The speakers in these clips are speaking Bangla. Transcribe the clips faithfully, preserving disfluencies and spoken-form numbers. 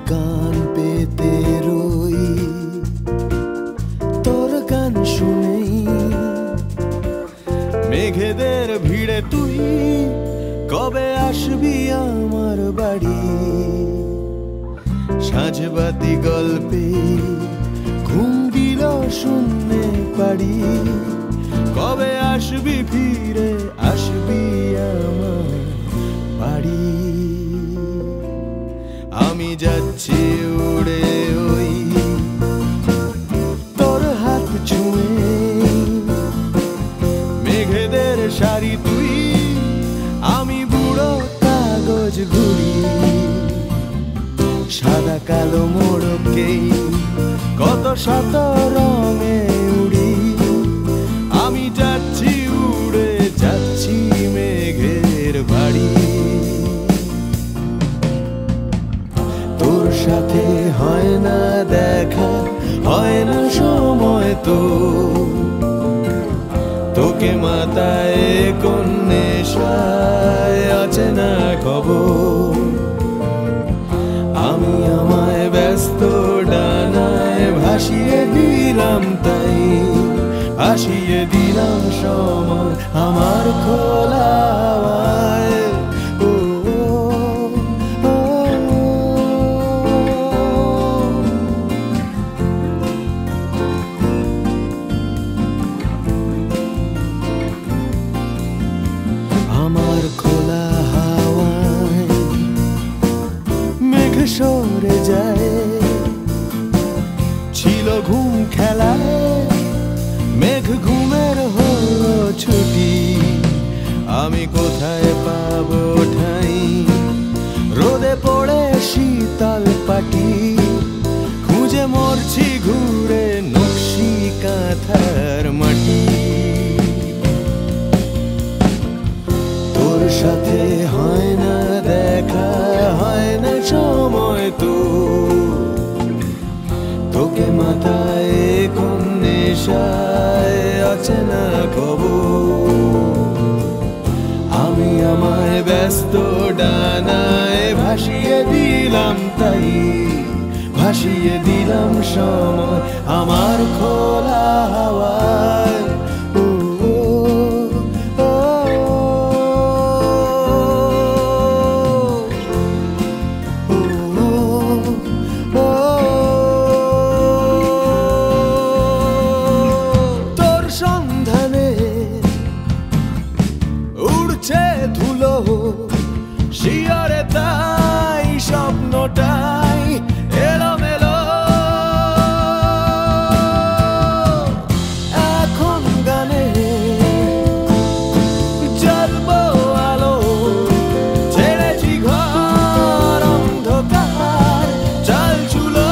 কান পেতে রই তোর গান শুনেই। মেঘেদের ভিড়ে তুই কবে আসবি আমার বাড়ি? সাঁঝবাতি গল্পে ঘুম দিল শূন্যে পাড়ি। কবে আসবি ফিরে আসবি আমার বাড়ি? আমি যাচ্ছি উড়ে ওই তোর হাত ছুঁয়ে। মেঘেদের শাড়ি তুই আমি বুড়ো কাগজ ঘুরি। সাদা কালো মোড়কেই কত শত রঙে উড়ি। আমি যাচ্ছি উড়ে যাচ্ছি মেঘের বাড়ি। তোর সাথে হয় না দেখা হয় না সময় তো। তোকে মাথায় কোন নেশায় আছে না খবর। আমি আমায় ব্যস্ত ডানায় ভাসিয়ে দিলাম তাই। ভাসিয়ে দিলাম সময় আমার খোলা হাওয়ায়। ও, ও, ও, আমার খোলা হাওয়ায় মেঘ সরে যায়। ছিল ঘুম খেলায় মেঘ ঘুমের হলো ছুটি। আমি কোথায় পাবো ঠাই রোদে পড়ে শীতল পাটি। খুঁজে মরছি ঘুরে নকশি কাঁথার মাটি। তোর সাথে হয় না দেখা হয় না সময় তো। তোকে মাথায় কোন নেশায় আছে না খবর। আমি আমায় ব্যস্ত ডানায় ভাসিয়ে দিলাম তাই। ভাসিয়ে দিলাম সময় আমার খোলা হাওয়ায়। ও, ও, ও, ও, ও, তোর সন্ধানে উড়ছে ধুলো শিয়রে তাই স্বপ্নটাই এলোমেলো। এখন গানে জ্বলবো আলো ছেড়েছি ঘর অন্ধকার চাল চুলো।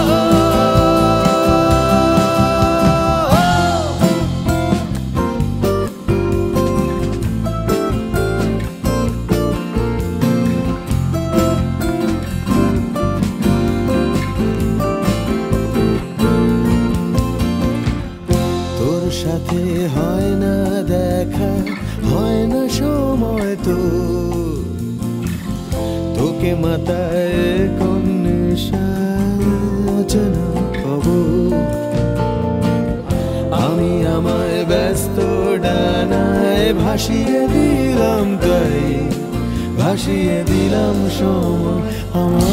তোর সাথে হয় না দেখা হয় না সময় তো। তোকে মাথায় কোন নেশায় আছে না খবর। আমি আমায় ব্যস্ত ডানায় ভাসিয়ে দিলাম তাই। ভাসিয়ে দিলাম সময় আমার